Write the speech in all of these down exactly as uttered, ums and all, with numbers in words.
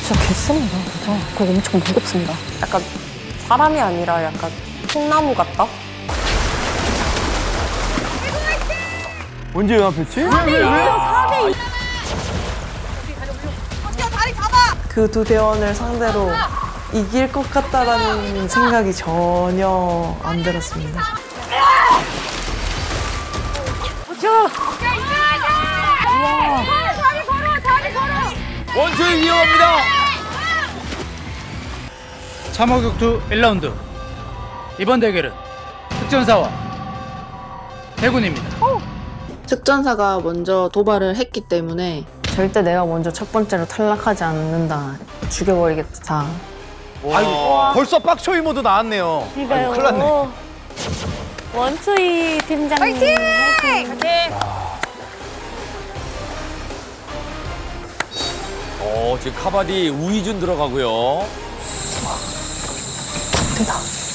진짜 개쓰는다, 진짜. 그거 엄청 무겁습니다. 약간 사람이 아니라 약간 통나무 같다? 언제 연합했지? 사 대 이요, 사 대 이. 그 두 대원을 상대로 이길 것 같다라는 생각이 전혀 안 들었습니다. 원초이 위험합니다. 참호격투 일 라운드. 이번 대결은 특전사와 해군입니다. 특전사가 먼저 도발을 했기 때문에 절대 내가 먼저 첫 번째로 탈락하지 않는다. 죽여버리겠다. 아이고, 벌써 빡초이 모드 나왔네요. 그러니까요. 아이고, 큰일 났네. 원초이 팀장님. 파이팅! 파이팅! 어, 지금 카바디 우이준 들어가고요. 대다.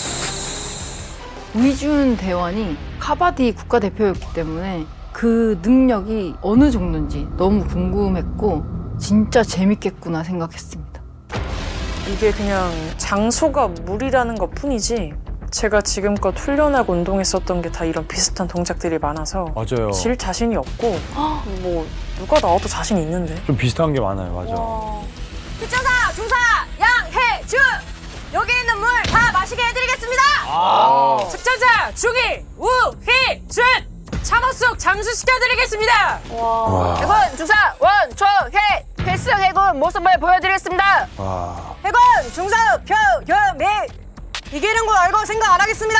우이준 대원이 카바디 국가대표였기 때문에 그 능력이 어느 정도인지 너무 궁금했고 진짜 재밌겠구나 생각했습니다. 이게 그냥 장소가 물이라는 것 뿐이지 제가 지금껏 훈련하고 운동했었던 게 다 이런 비슷한 동작들이 많아서 맞아요. 질 자신이 없고 뭐 누가 나와도 자신 있는데 좀 비슷한 게 많아요, 맞아. 특전사, 중사, 양해주! 여기 있는 물 다 마시게 해드리겠습니다! 아. 특전사, 중위, 우희준! 참호숙 장수시켜드리겠습니다! 와. 해군, 중사, 원초회! 필승 해군 모습을 보여드리겠습니다! 와. 해군, 중사, 표현미! 이기는 거 알고 생각 안 하겠습니다!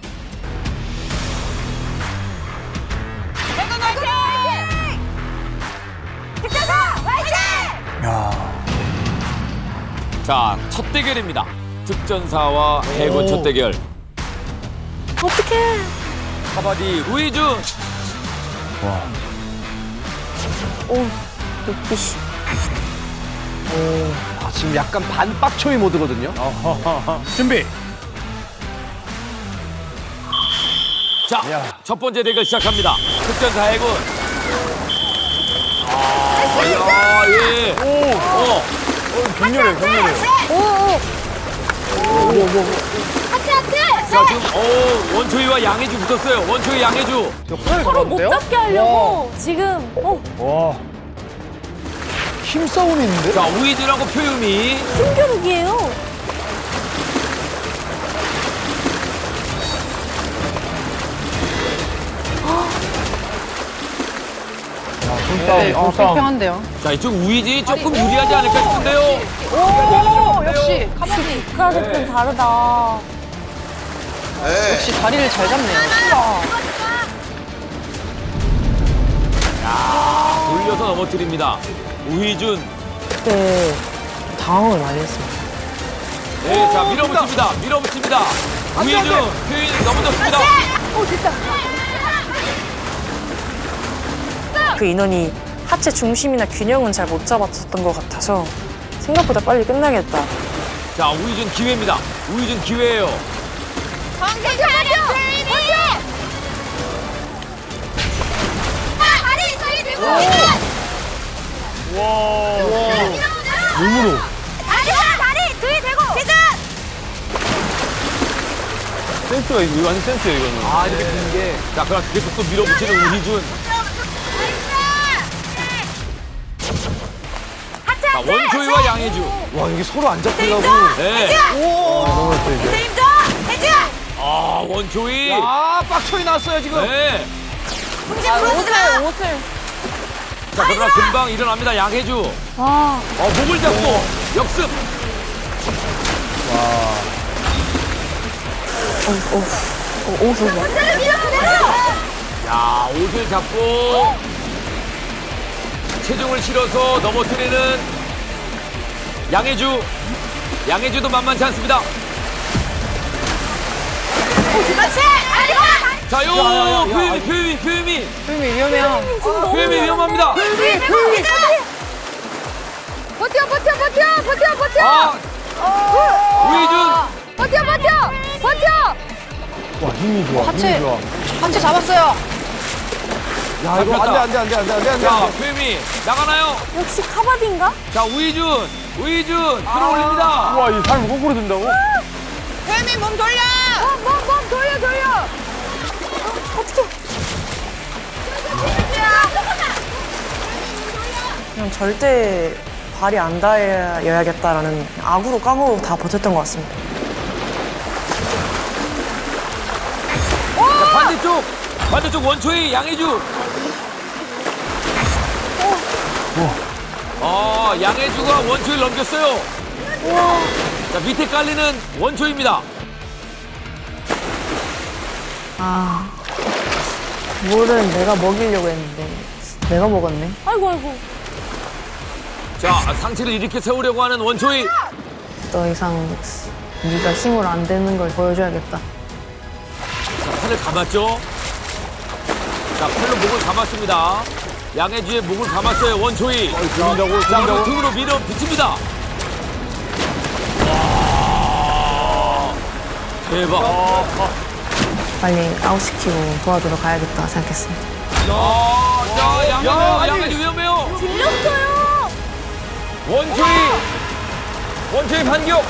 해군 화이팅! 특전사 화이팅! 야. 자, 첫 대결입니다. 특전사와 해군 첫 대결. 어떡해. 카바디 우이준. 와. 오, 눈빛이. 오. 아, 지금 약간 반 빡초이 모드거든요. 준비. 자, 야. 첫 번째 대결 시작합니다. 특전사 해군. 아, 야, 예. 오. 어. 어, 격렬해, 격렬해. 오, 오. 하트 하트! 자, 지금 어, 원초이와 양해주 붙었어요. 원초이 양해주. 서로 못 잡게 하려고 지금. 어, 와. 힘싸움이 있는데? 자, 우이준하고 표유미. 힘겨루기예요. 힘싸움, 어, 불평한데요. 자, 이쪽 우이준이 조금 유리하지 않을까 싶은데요. 오, 역시 카바디. 국가대표는 다르다. 역시 다리를 잘 잡네요. 야, 돌려서 넘어뜨립니다. 우이준. 그때 당황을 많이 했습니다. 네, 자, 밀어붙입니다. 밀어붙입니다. 우이준, 표현이 넘어졌습니다. 그 인원이 하체 중심이나 균형은 잘 못 잡았었던 것 같아서 생각보다 빨리 끝나겠다. 자, 우이준 기회입니다. 우이준 기회예요. 정신 차려! 다리 저희 들고! 와. 몸으로. 다리 다리 뒤 대고! 기준! 센스가, 이거 완전 센스예요, 이거는. 아, 이렇게 된 게. 자, 그럼 계속 또 밀어붙이는 우이준. 자, 원초이와 양해주. 와, 이게 서로 안 잡히려고. 네. 오. 넘어졌어, 이제. 힘줘! 해주! 아, 원초이. 아, 빡초이 나왔어요, 지금. 네. 풍지 풀어주라! 옷을. 자, 그러나 금방 일어납니다. 양해주. 와. 어, 목을 잡고 역습. 오, 옷을 봐. 야, 옷을 잡고 체중을 실어서 넘어뜨리는 양해주. 양해주도 만만치 않습니다. 그렇지! 아이고! 자, 요, 표유미, 표유미, 표유미. 표현이 위험해요. 표유미 위험합니다. 표현이! 표현이! 버텨 버텨 버텨 버텨 버텨! 아, 우이준. 버텨 버텨! 버텨! 와, 힘이 좋아, 하체. 힘이 좋아. 한치 잡았어요. 야, 이거 안 돼, 안 돼, 안 돼, 안 돼, 안 돼, 안 돼. 자, 표유미 나가나요? 역시 카바디인가? 자, 우이준. 우이준 들어올립니다. 우와, 이 사람 거꾸로 든다고? 혜미 몸 돌려. 몸, 몸, 몸 돌려, 돌려. 그냥 절대 발이 안 닿아야겠다라는 악으로 깡으로 다 버텼던 것 같습니다. 자, 반대쪽 반대쪽 원초희 양혜주. 어, 양혜주가 원초희를 넘겼어요. 자, 밑에 깔리는 원초희입니다. 아, 물은 내가 먹이려고 했는데 내가 먹었네. 아이고, 아이고. 자, 상체를 이렇게 세우려고 하는 원초희. 더 이상 네가 힘을 안 대는 걸 보여줘야겠다. 자, 팔을 감았죠. 자, 팔로 목을 감았습니다. 양혜주의 목을 감았어요, 원초희. 들린다고, 자, 그리고 들린다고. 등으로 밀어 붙입니다. 와, 대박. 빨리 아웃시키고 도와주러 가야겠다 생각했습니다. 야, 자, 양혜주, 야, 아니. 양혜주 위험해요. 들렸어요. 원초희, 원초희 반격.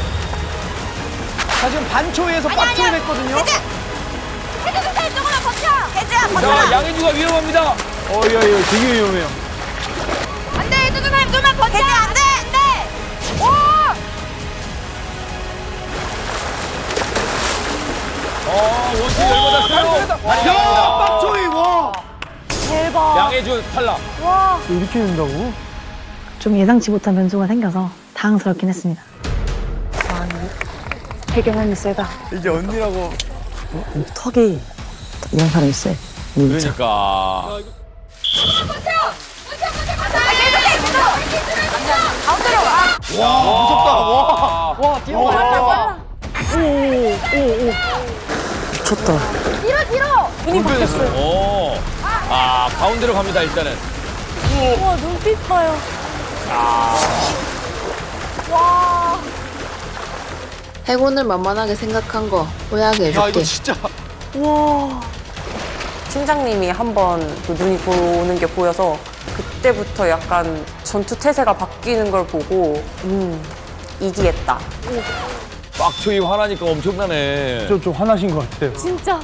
자, 지금 반초에서 빡초이 됐거든요. 혜주, 혜주 이쪽으로 버텨. 혜주야, 버텨. 자, 양혜주가 위험합니다. 어, 이거, 이거 되게 위험해요. 안 돼, 혜주 선생님 좀만 버텨. 혜주 안 돼, 안 돼. 오! 어, 원초희 열받았어요. 야, 빡초이, 와. 대박. 양혜주 탈락. 와. 이렇게 된다고? 좀 예상치 못한 변수가 생겨서 당황스럽긴 했습니다. 해결하면 세다. 이게 언니라고. 턱이 이런 사람이 세. 그러니까. 아, 계속 해, 계속. 가운데로 와. 와, 무섭다. 와. 와, 빨라, 미쳤다. 뒤로, 뒤로. 눈이 바뀌었어요. 오. 아, 가운데로 갑니다, 일단은. 우와, 눈빛 봐요. 와. 해군을 만만하게 생각한 거 후회하게 야, 이거 해줄게. 진짜. 와. 팀장님이 한번 그 눈이 보는 게 보여서 그때부터 약간 전투 태세가 바뀌는 걸 보고 음, 이기겠다. 빡초이 화나니까 엄청나네. 좀, 좀 화나신 것 같아요. 진짜.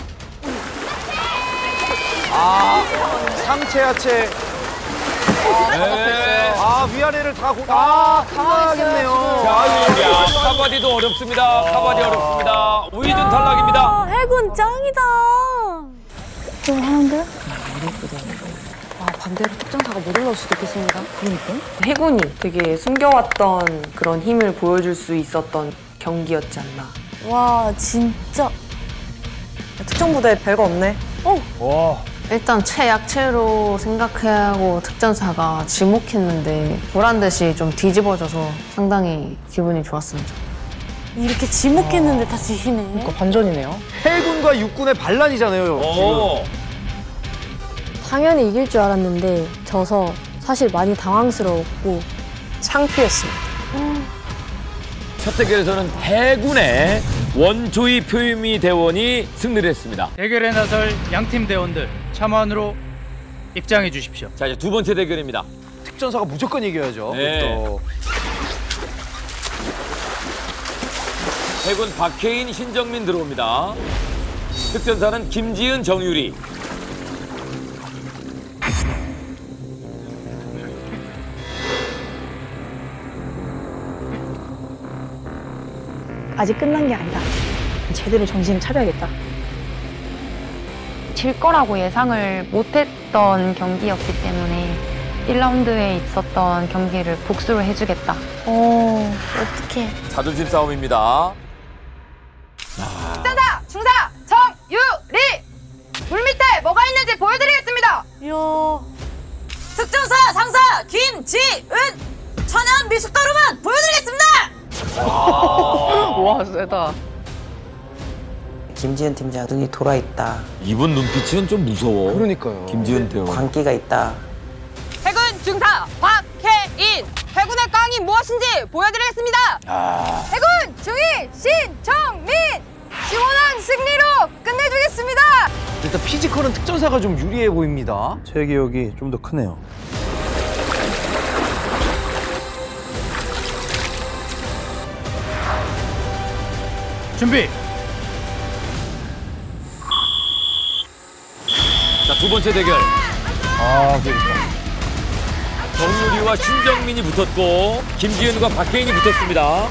아, 상체, 하체. 네. 아, 위아래를 다 고, 아, 끝나겠네요. 자, 야, 카바디도 어렵습니다. 카바디 어렵습니다. 우이준 탈락입니다. 아, 해군 짱이다. 좀 하는데? 아, 반대로 특전사가 못 올라올 수도 있겠습니다. 그러니까? 해군이 되게 숨겨왔던 그런 힘을 보여줄 수 있었던 경기였지 않나. 와, 진짜. 특전부대 별거 없네. 와. 일단 최약체로 생각해야 하고 특전사가 지목했는데 보란 듯이 좀 뒤집어져서 상당히 기분이 좋았습니다. 이렇게 지목했는데 다 지시네. 반전이네요. 해군과 육군의 반란이잖아요. 오. 당연히 이길 줄 알았는데 져서 사실 많이 당황스러웠고 창피했습니다. 첫 대결에서는 해군의 원초희 표임이 대원이 승리를 했습니다. 대결에 나설 양팀 대원들 참관으로 입장해 주십시오. 자, 이제 두 번째 대결입니다. 특전사가 무조건 이겨야죠. 네. 또. 해군 박혜인, 신정민 들어옵니다. 특전사는 김지은, 정유리. 아직 끝난 게 아니다. 제대로 정신을 차려야겠다. 질 거라고 예상을 못했던 경기였기 때문에 일 라운드에 있었던 경기를 복수를 해주겠다. 어, 어떡해. 자존심 싸움입니다. 특전사, 중사, 정유리. 물 밑에 뭐가 있는지 보여드리겠습니다. 이야. 특전사, 상사, 김지은. 천연 미숫가루만 보여드리겠습니다. 와, 세다. 김지은 팀장 눈이 돌아있다. 이분 눈빛은 좀 무서워. 그러니까요. 김지은 대원. 광기가 있다. 해군 중사 박혜인. 해군의 깡이 무엇인지 보여드리겠습니다. 아. 해군 중위 신정민. 시원한 승리로 끝내주겠습니다. 일단 피지컬은 특전사가 좀 유리해 보입니다. 제 기억이 좀 더 크네요. 준비. 자, 두 번째 대결. 아, 그러니까. 정유리와 신정민이 붙었고 김지은과 박혜인이 붙었습니다.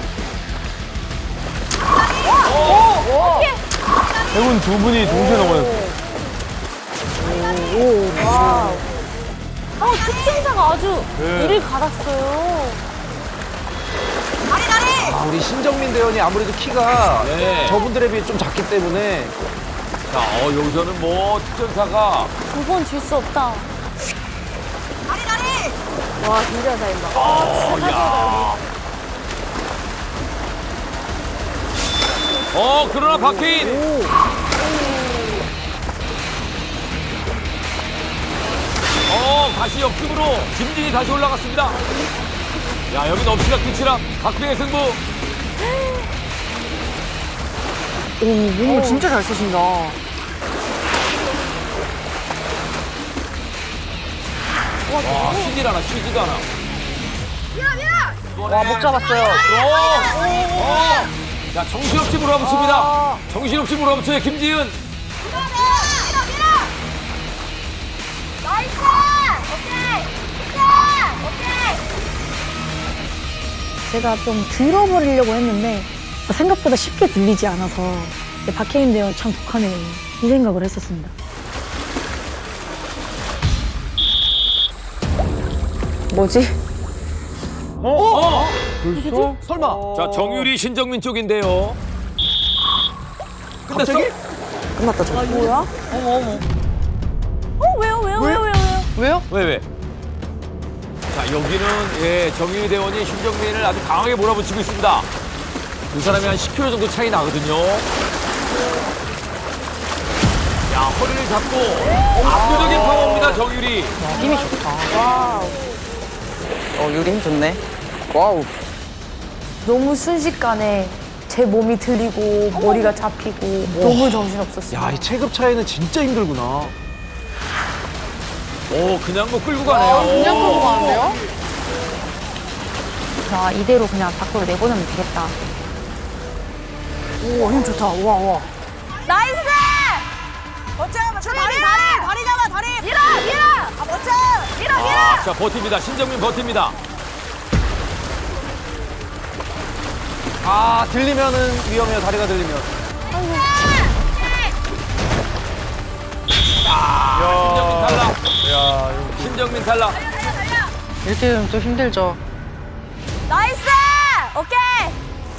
해군 두 분이 동시에 넘어졌어요. 어, 특전사가 아주 네. 이를 갈았어요. 아, 우리 신정민 대원이 아무래도 키가 네. 저분들에 비해 좀 작기 때문에. 자, 어, 여기서는 뭐 특전사가 두 번 질 수 없다. 와, 진짜 잘한다. 어, 야. 어, 그러나 박혜인. 어, 다시 역습으로 김진이 다시 올라갔습니다. 야, 여긴 엎치락 뒤치락 박빙의 승부. 오, 몸을 진짜 잘 쓰신다. 와, 쉬질 않아, 쉬지도 않아. 와, 목 잡았어요. 오, 어. 자, 정신없이 몰아붙입니다. 정신없이 몰아붙여요, 김지은. 나이스! 오케이! 오케이! 제가 좀 들어버리려고 했는데 생각보다 쉽게 들리지 않아서 박혜인 대원 참 독하네 이 생각을 했었습니다. 뭐지? 어? 어? 벌써? 설마. 자, 정유리, 신정민 쪽인데요. 끝났어? 끝났다, 저. 뭐야? 어머, 어머. 어, 왜요, 왜요, 왜요, 왜요, 왜요? 왜요? 왜, 왜? 자, 여기는, 예, 정유리 대원이 신정민을 아주 강하게 몰아붙이고 있습니다. 두 사람이 한 십 킬로그램 정도 차이 나거든요. 야, 허리를 잡고 압도적인 파워입니다, 정유리. 힘이 좋다. 와우. 어, 유리 힘 좋네. 와우. 너무 순식간에 제 몸이 들리고 머리가 잡히고 너무 정신없었어요. 야, 이 체급 차이는 진짜 힘들구나. 오, 그냥 뭐 끌고 가네요. 그냥 끌고 가는데요? 자, 이대로 그냥 밖으로 내보내면 되겠다. 오, 힘 좋다. 와, 와. 나이스! 멋져! 멋져! 다리, 다리! 다리 잡아, 다리! 밀어! 밀어! 아, 멋져! 밀어! 밀어! 아, 자, 버팁니다. 신정민 버팁니다. 아, 들리면은 위험해요, 다리가 들리면. 아, 신정민 탈락. 신정민 탈락. 이렇게 되면 또 힘들죠. 나이스! 오케이!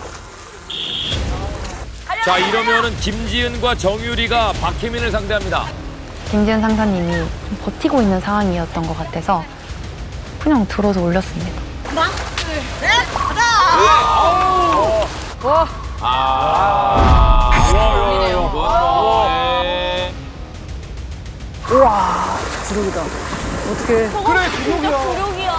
자, 이러면은 김지은과 정유리가 박혜민을 상대합니다. 김지은 상사님이 좀 버티고 있는 상황이었던 것 같아서 그냥 들어서 올렸습니다. 하나, 둘, 셋, 가자! 와. 아, 와, 이거 뭐, 네. 우와, 주력이다. 어떻게. 그래, 진짜 구력이야.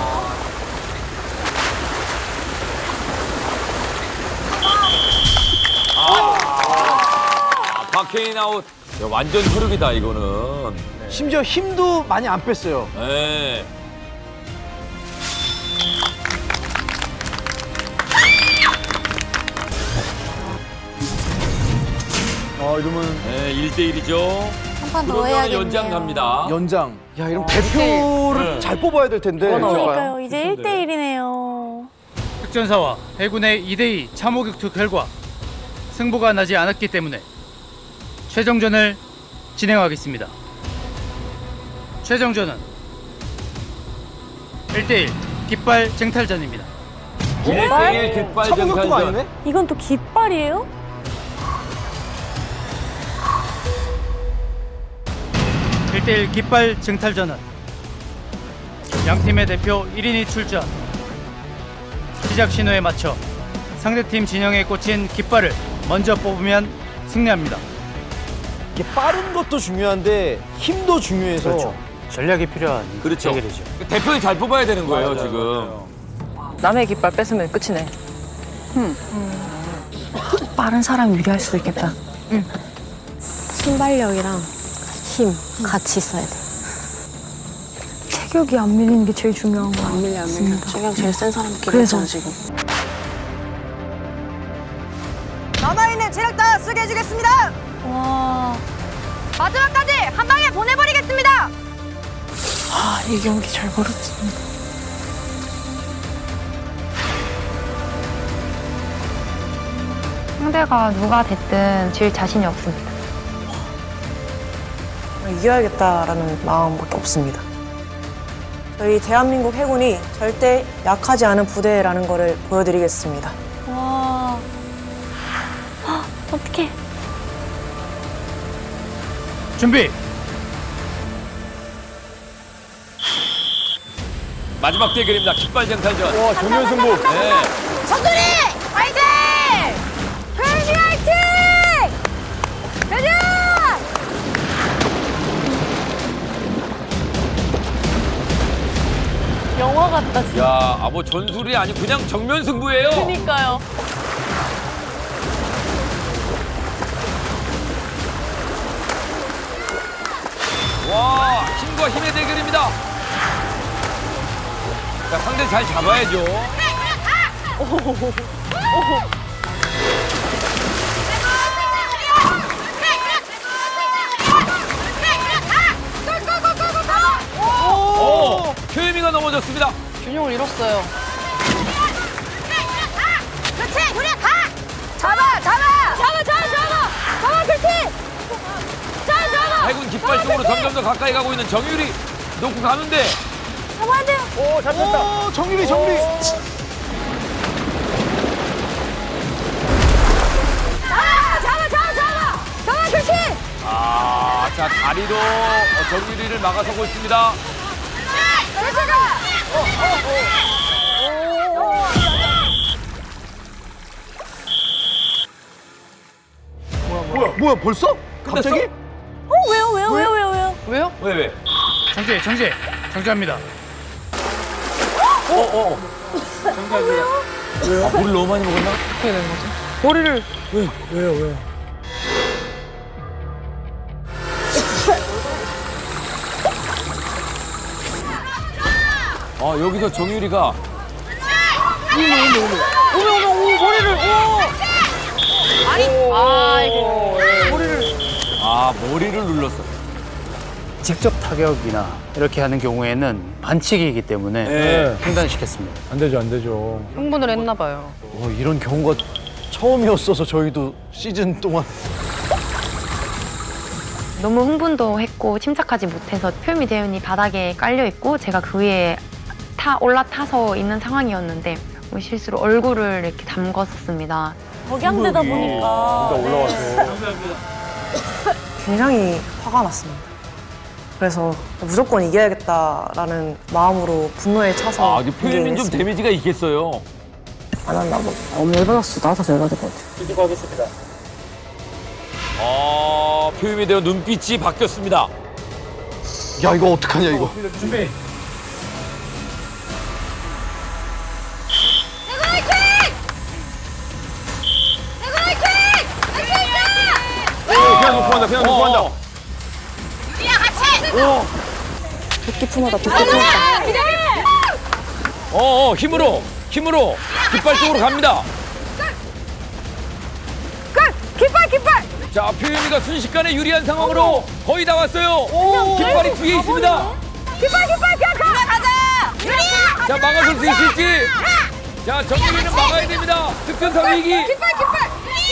아, 박혜인 아웃. 야, 완전 소력이다, 이거는. 심지어 힘도 많이 안 뺐어요. 네. 아, 이러면. 네, 일 대 일이죠. 한 판 더 그러면 해야겠네요. 연장 갑니다. 연장. 야, 이러면 대표를 네. 잘 뽑아야 될 텐데. 그러니까요. 이제 일 대 일이네요. 특전사와 해군의 이 대 이 참호 격투 결과 승부가 나지 않았기 때문에 최종전을 진행하겠습니다. 최종전은 일 대 일 깃발 쟁탈전입니다. 일 대 일 깃발 참호격투가 쟁탈전. 아니네? 이건 또 깃발이에요? 일 대 일 깃발 쟁탈전은 양팀의 대표 일 인이 출전. 시작 신호에 맞춰 상대팀 진영에 꽂힌 깃발을 먼저 뽑으면 승리합니다. 이게 빠른 것도 중요한데 힘도 중요해서. 그렇죠. 전략이 필요한 그렇죠. 대결이죠. 대표는 잘 뽑아야 되는 거예요, 맞아요, 지금. 맞아요. 남의 깃발 뺏으면 끝이네. 빠른 사람이 유리할 수도 있겠다. 순발력이랑 힘 같이 있어야 돼. 체격이 안 밀리는 게 제일 중요한 거 안 밀려 안 밀려. 체격 제일 센 사람끼리 그래서. 있잖아 지금. 남아있는 체력 다 쓰게 해주겠습니다. 와. 마지막까지 한 방에 보내버리겠습니다. 아, 이 경기 잘 벌었습니다. 상대가 누가 됐든 질 자신이 없습니다. 이겨야겠다라는 마음밖에 없습니다. 저희 대한민국 해군이 절대 약하지 않은 부대라는 거를 보여드리겠습니다. 와. 아, 어떡해. 준비. 마지막 대결입니다. 깃발 쟁탈전. 와, 정면 승부. 네. 정근이 화이팅! 회미 화이팅! 대전! 영화 같다, 진짜. 야, 아, 뭐 전술이 아니고 그냥 정면 승부예요. 그니까요. 와, 힘과 힘의 대결입니다. 자, 상대 잘 잡아야죠. 오, 효임이가 넘어졌습니다. 균형을 잃었어요. 그렇지! 우리 가! 잡아! 잡아! 잡아! 잡아! 잡아! 잡아! 그렇지! 잡아! 잡아! 해군 깃발 쪽으로 점점 더 가까이 가고 있는 정유리. 놓고 가는데. 잡아야 돼요! 오, 잡혔다. 오, 정유리, 정유리. 잡아! 잡아! 잡아! 잡아! 잡아! 그렇지! 아, 자, 다리로 정유리를 막아서고 있습니다. 뭐야, 뭐야, 벌써? 갑자기? 어, 왜요, 왜요, 왜요, 왜요, 왜요? 왜요? 왜, 왜? 정지, 정지. 정지합니다. 어, 어. 정답이야. 왜요? 아, 물을 너무 많이 먹었나? 어떻게 된 거지? 머리를. 왜, 왜요, 왜요? 아, 여기서 정유리가. 어머, 어머, 어머, 머리를. 오! 아니, 아, 이거. 머리를. 아, 머리를 눌렀어. 직접 타격이나 이렇게 하는 경우에는 반칙이기 때문에 네. 중단시켰습니다. 안 되죠, 안 되죠. 흥분을 했나 봐요. 어, 이런 경우가 처음이었어서 저희도 시즌 동안. 너무 흥분도 했고 침착하지 못해서 표미 대원이 바닥에 깔려 있고 제가 그 위에 타 올라타서 있는 상황이었는데 뭐 실수로 얼굴을 이렇게 담궜었습니다. 격양되다 보니까. 올라와서. 굉장히 화가 났습니다. 그래서 무조건 이겨야겠다라는 마음으로 분노에 차서 아, 이게 표현은 좀 데미지가 있겠어요. 안 한다 뭐. 너무 열받았어. 나도 열받을 것 같아. 수고하겠습니다. 아, 표현이 되어 눈빛이 바뀌었습니다. 야, 이거 어떡하냐, 이거. 준비. 대구 화이팅! 대구 화이팅! 할 수 있다! 그냥 놓고 한다, 그냥 놓고 한다. 우리야 같이! 오! 도끼 품어다, 도끼 품었다. 어, 어, 힘으로, 힘으로 깃발 쪽으로 갑니다. 끝! 깃발 깃발! 자, 표현이가 순식간에 유리한 상황으로 거의 다 왔어요. 깃발이 뒤에 있습니다. 깃발 깃발 그냥 가! 가자! 유리야! 자, 막아설 수 있을지. 자, 정유리는 막아야 됩니다. 득점사 위기. 깃발 깃발!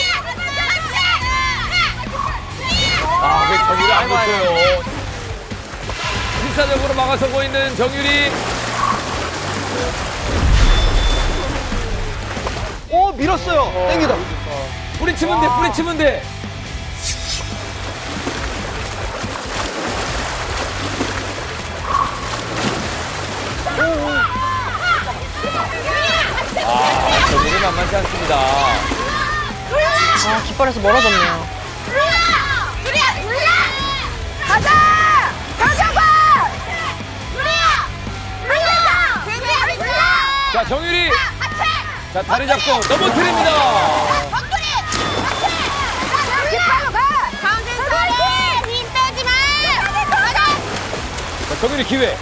아, 그 정유리 안 놓쳐요. 필사적으로 막아서고 있는 정유리. 오, 밀었어요. 땡기다. 뿌리치면 돼, 뿌리치면 돼. 아, 정유리 만만치 않습니다. 아, 깃발에서 멀어졌네요. 유리야! 유리야! 가자! 가자봐! 유리야! 유리야! 유리야! 유리야! 자, 정유리. 자, 다리 잡고 넘어뜨립니다. 덕분이! 같이! 깃발로 가! 강진선이! 힘 빼지 마! 가자! 자, 정유리 기회.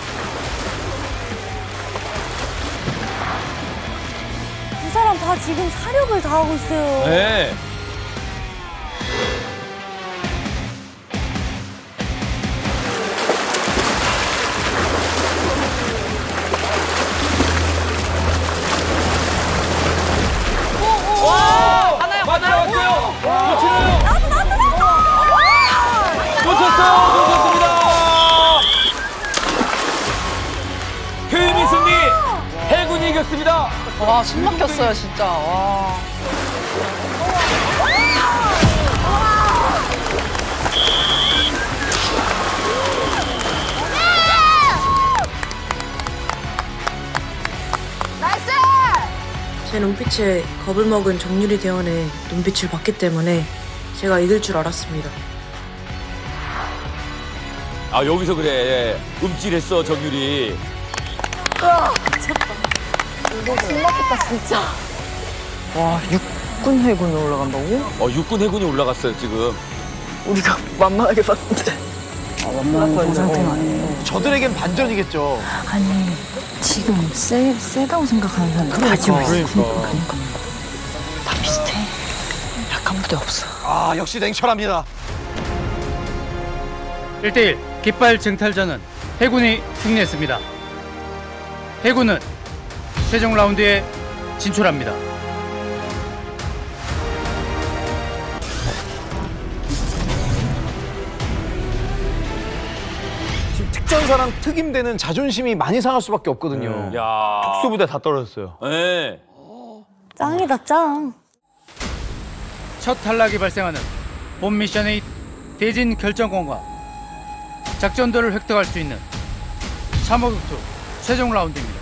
두 사람 다 지금 사력을 다하고 있어요. 네. 와, 숨 막혔어요, 진짜. 와. 나이스! 제 눈빛에 겁을 먹은 정유리 대원의 눈빛을 봤기 때문에 제가 이길 줄 알았습니다. 아 여기서 그래. 예. 움찔했어 정유리. 와, 미쳤다. 이거 숨 막혔다, 진짜. 와, 육군 해군에 올라간다고? 어 육군 해군이 올라갔어요 지금. 우리가 만만하게 봤는데. 아, 만만한 상태가 아니에요. 저들에겐 반전이겠죠. 아니, 지금 세, 세다고 생각하는 사람 그러니까, 다 지금 있어. 그러니까. 그러니까. 다 비슷해. 약한 무대 없어. 아, 역시 냉철합니다. 일 대 일 깃발 쟁탈전은 해군이 승리했습니다. 해군은 최종 라운드에 진출합니다. 지금 특전사랑 특임대는 자존심이 많이 상할 수밖에 없거든요. 야. 특수부대 다 떨어졌어요. 네. 짱이다, 짱. 첫 탈락이 발생하는 본 미션의 대진 결정권과 작전도를 획득할 수 있는 참호격투 최종 라운드입니다.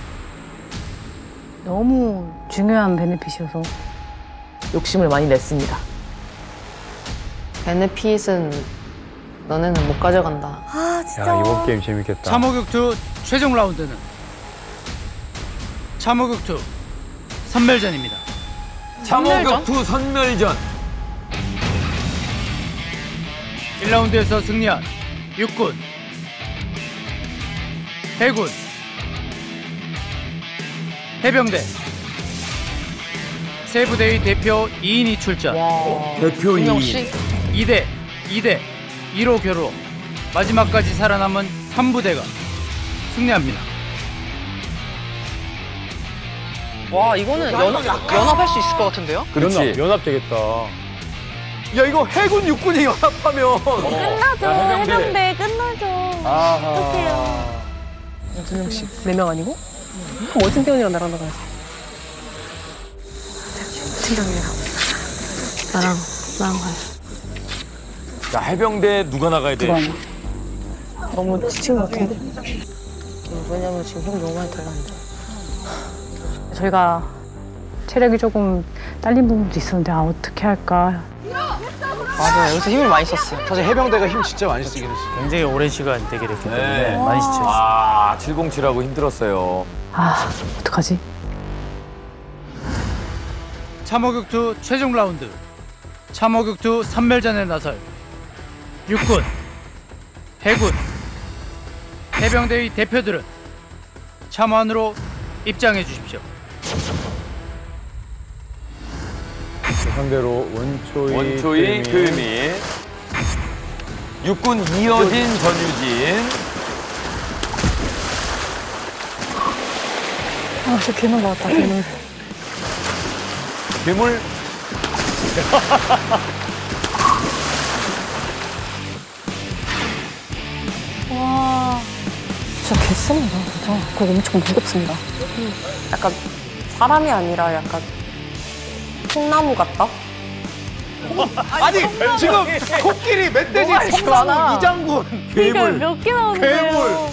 너무 중요한 베네핏이어서 욕심을 많이 냈습니다. 베네핏은 너네는 못 가져간다. 아, 진짜. 게임 재밌겠다. 참호격투 최종 라운드는 참호격투 선멸전입니다. 참호격투 선멸전. 일 라운드에서 승리한 육군, 해군, 해병대 세 부대의 대표 이 인이 출전. 대표 이 인. 이 대, 이 대 이로 겨루어 마지막까지 살아남은 한 부대가 승리합니다. 와, 이거는 연합, 연합할 수 있을 것 같은데요? 그렇지. 연합 되겠다. 야, 이거 해군 육군이 연합하면. 끝나죠. 야, 해병대. 해병대 끝나죠. 어떡해요. 두 명씩. 네 명 아니고? 그럼 어진 태훈이랑 나랑 나가야지. 팀장님이랑. 나랑 나랑 가요. 자 해병대 누가 나가야 돼? 너무 지친 것 같은데? 왜냐면 지금 힘 너무 많이 달랐는데. 저희가 체력이 조금 딸린 부분도 있었는데 아 어떻게 할까. 맞아요. 여기서 힘을 많이 썼어요. 사실 해병대가 힘 진짜 많이 쓰긴 했어요. 굉장히 오랜 시간 대기를 했기 때문에 네. 많이 지쳤어요. 아 칠공칠하고 힘들었어요. 아 어떡하지? 참호격투 최종 라운드 참호격투 선멸전에 나설 육군, 해군, 해병대의 대표들은 참호안으로 입장해 주십시오. 상대로 원초이, 원초이 금이, 육군 이어진 전유진. 아 저 괴물 나왔다 괴물. 괴물. 와 진짜 개쎄니다 진짜. 그거 엄청 무겁습니다. 약간 사람이 아니라 약간 콩나무 같다? 아니, 지금 코끼리, 멧돼지, 콩나무, 이장군. 이게 몇 개 나오는데요? 괴물.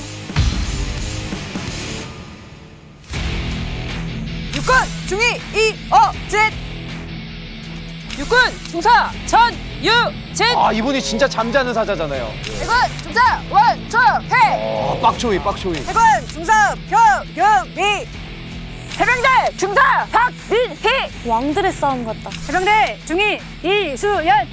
육군 중위 이어진, 육군 중사 전유진, 아, 이분이 진짜 잠자는 사자잖아요. 해군 중사 원초회, 아, 빡초이, 빡초이. 해군 중사 표경미, 해병대 중사 박민희, 왕들의 싸움 같다. 해병대 중위 이수연.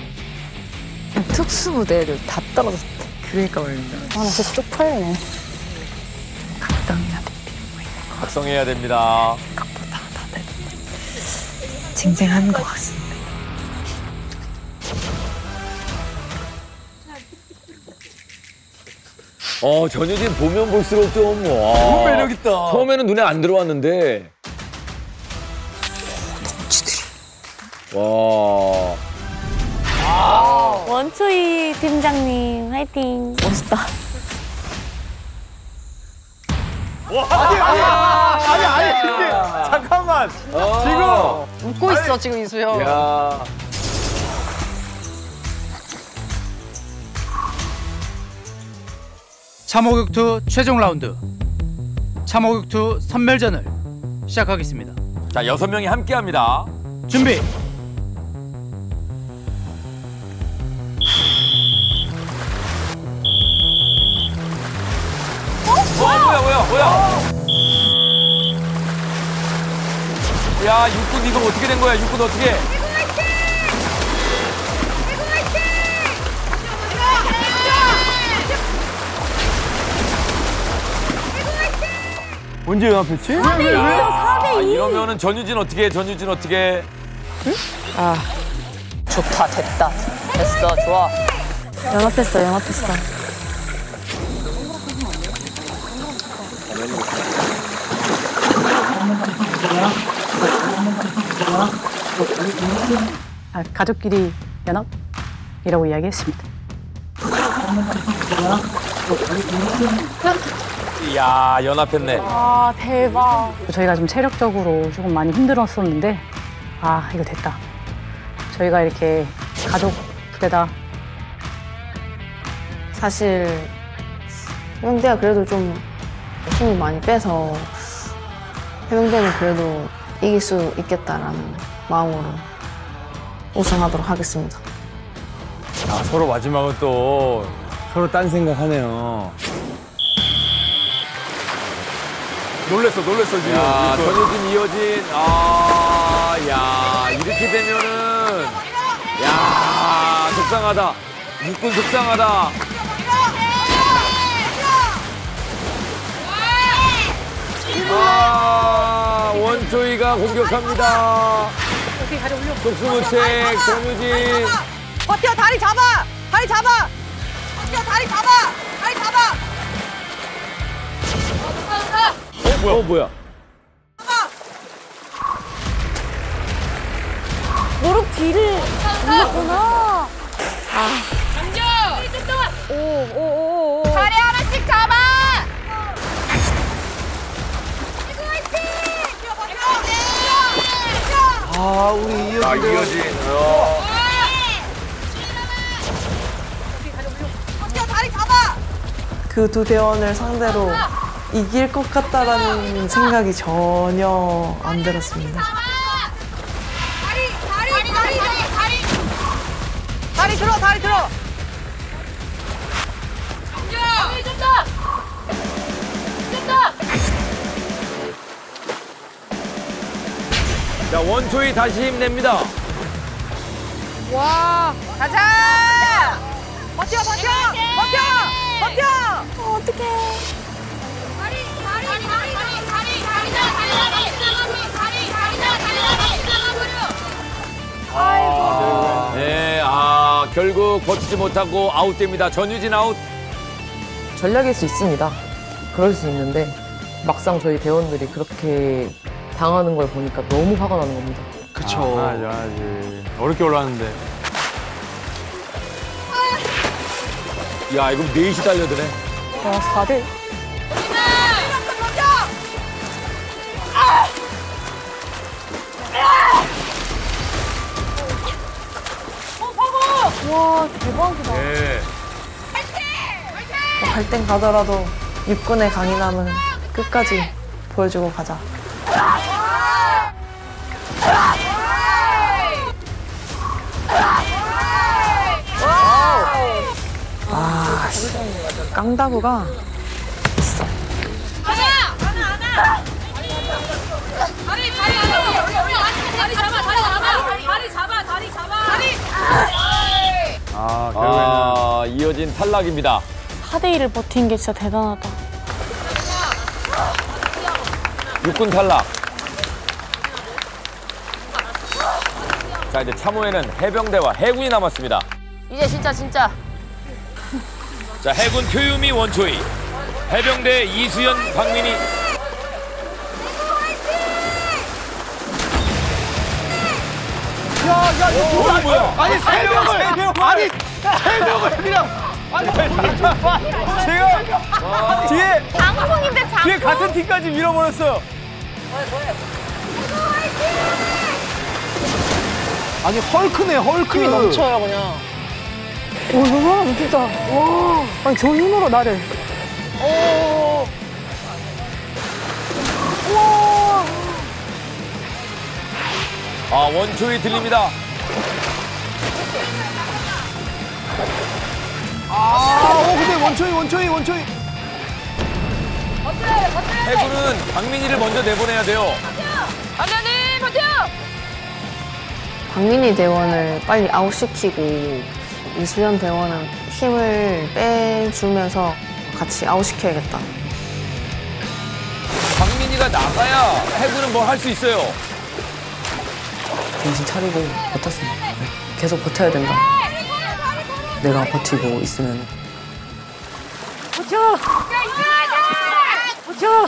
특수부대를 다 떨어졌대. 그러니까 말입니다. 아나 진짜 쪽팔리네. 각성해야 돼. 각성해야 됩니다. 생각보다 다들 쟁쟁한 것 같습니다. 어 전유진 보면 볼수록 좀 와. 너무 매력있다. 처음에는 눈에 안 들어왔는데. 와. 아니, 아니, 아니, 아니, 근데 잠깐만. 어. 지금 웃고 있어 지금 이수영. 야. 참호격투 최종 라운드. 참호격투 선멸전을 시작하겠습니다. 자, 여섯 명이 함께 합니다. 준비. 어, 뭐야, 뭐야, 뭐야. 야, 육군 이거 어떻게 된 거야? 육군 어떻게? 언제 연합했지? 사 대 이요, 사 대 이. 아, 이러면은 전유진 어떻게 해? 전유진 어떻게 해? 아 좋다 됐다 됐어 좋아. 연합했어, 연합했어. 아, 가족끼리 연합이라고 이야기했습니다. 이야, 연합했네. 아 대박. 저희가 좀 체력적으로 조금 많이 힘들었었는데 아 이거 됐다. 저희가 이렇게 가족 부대다. 사실 해병대가 그래도 좀 힘이 많이 빼서 해병대는 그래도 이길 수 있겠다라는 마음으로 우승하도록 하겠습니다. 아, 서로 마지막은 또 서로 딴 생각하네요. 놀랬어, 놀랬어, 지금. 야, 전유진, 이효진. 아, 야, 이렇게 되면은. 야, 속상하다. 육군 속상하다. 아, 원초이가 공격합니다. 독수무책, 전유진. 버텨 다리 잡아 다리 잡아 버텨 다리 잡아 다리 잡아. 어, 뭐야? 어, 뭐야? 무릎 뒤를 눌렀구나. 아. 오오오오. 다리 하나씩 잡아. 아, 우리 이효진. 아, 이효진. 어. 버텨 다리 잡아. 그 두 대원을 상대로 이길 것 같다라는 생각이 전혀 안 들었습니다. 다리 다리 다리 다리 다리 다리 들어 다리 들어. 다리 준다. 준다. 자, 원초이 다시 힘냅니다. 와 가자. 버텨 버텨 버텨 버텨. 어, 어떡해. 다리 다리 다리 다리 다리 다리 다리 다리 다리 아, 네, 아, 결국 버티지 못하고 아웃됩니다. 전유진 아웃. 전략일 수 있습니다. 그럴 수 있는데 막상 저희 대원들이 그렇게 당하는 걸 보니까 너무 화가 나는 겁니다. 그쵸. 아, 알지. 어렵게 올라왔는데. 야, 이거 넷이 달려드네. 와, 사 대. 와 대박이다. 네. 갈 땐 가더라도 육군의 강인함은 끝까지 보여주고 가자. 아, 깡다구가 있어. 다리 다리 다리 잡아 다리 잡아 다리 잡아 다리 잡아 다리. 아, 아, 이효진 탈락입니다. 사 대 일을 버틴 게 진짜 대단하다. 육군 탈락. 자, 이제 참호에는 해병대와 해군이 남았습니다. 이제 진짜 진짜. 자, 해군 표유미 원초이, 해병대 이수연 박민희. 야, 야, 이거 어, 뭐야? 아니, 세 명을, 아니, 세 명을 그냥. 잠깐만. 제가 뒤에 장풍인데 장풍. 뒤에 같은 팀까지 밀어버렸어요. 아니 헐크네 헐크. 힘이 넘쳐요 그냥. 오, 너무 웃기다. 와, 아니 저 힘으로 나를. 오. 아, 원초이 들립니다. 아, 어, 근데 원초이 원초이 원초이. 해군은 박민희를 먼저 내보내야 돼요. 박연희 버텨. 박민희 대원을 빨리 아웃시키고 이수연 대원은 힘을 빼주면서 같이 아웃시켜야겠다. 박민희가 나가야 해군은 뭐 할 수 있어요. 정신 차리고 버텼습니다. 네. 계속 버텨야 된다. 내가 버티고 있으면 버텨! 버텨!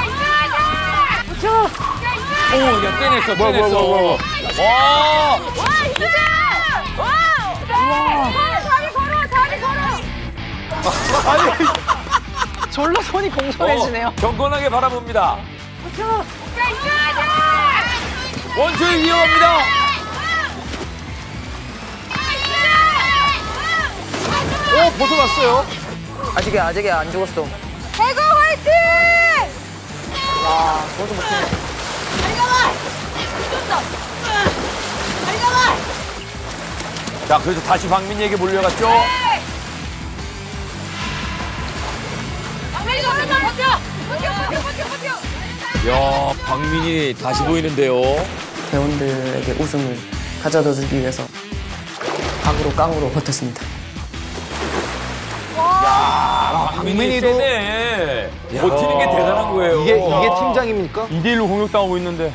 버텨! 오, 야, 떼냈어, 뭐야, 떼냈어. 뭐야, 뭐야, 와! 와 이수진. 와. 다리 걸어 다리 걸어. 아니 졸라 손이 공손해지네요. 어, 경건하게 바라봅니다. 버텨! 원초이 위험합니다. 오 벗어났어요. 아직이 아직이 안 죽었어. 해군 화이팅. 와, 저도 못해. 다리 잡아. 줬다. 다리 잡아. 자, 그래서 다시 박민희에게 몰려갔죠. 박민희 버텨 버텨 버텨 버텨 버텨. 야, 박민희 다시 보이는데요. 대원들에게 우승을 가져다 주기 위해서 각으로 깡으로 버텼습니다. 야, 박민희도 세네. 버티는 게 대단한 거예요. 이게 이게 팀장입니까? 이 대 일로 공격당하고 있는데.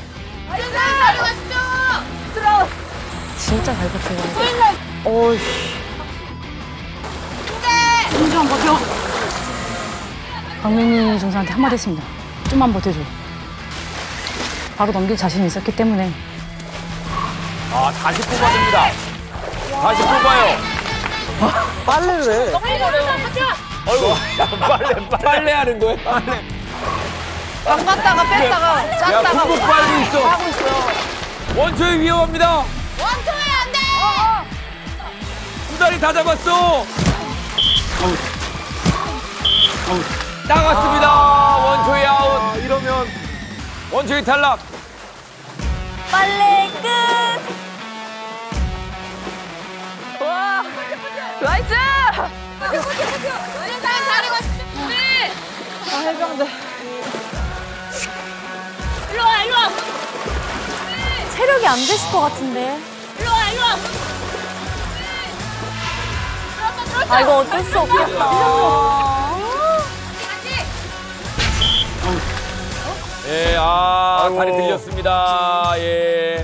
진짜 잘 버텨요. 어이씨. 힘좀 버텨. 박민희 중사한테 한마디 했습니다. 좀만 버텨줘. 바로 넘길 자신이 있었기 때문에. 아, 다시 뽑아줍니다. 다시 뽑아요. 빨래를 왜? 어이구, 야, 빨래, 빨래 하는 거야? 빨래. 깎았다가 뺐다가 야, 짰다가 굽고 빨고 있어. 하고 있어요. 원초이 위험합니다. 원초이 안 돼. 두 다리 다 잡았어. 나갔습니다. 원초이 아웃. 아, 이러면 원초이 탈락. 빨래 끝. 와. 나이스. 버텨 버텨 버텨. 우리 사람 잘하고 있어. 우리. 아 해병대. 일로 와 일로 와. 체력이 안 되실 것 같은데. 일로 와 일로 와. 아, 이거 어쩔 수 없겠다. 예, 아, 아이고. 다리 들렸습니다. 예.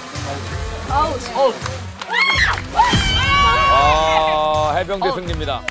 아우. 아, 해병대 승리입니다.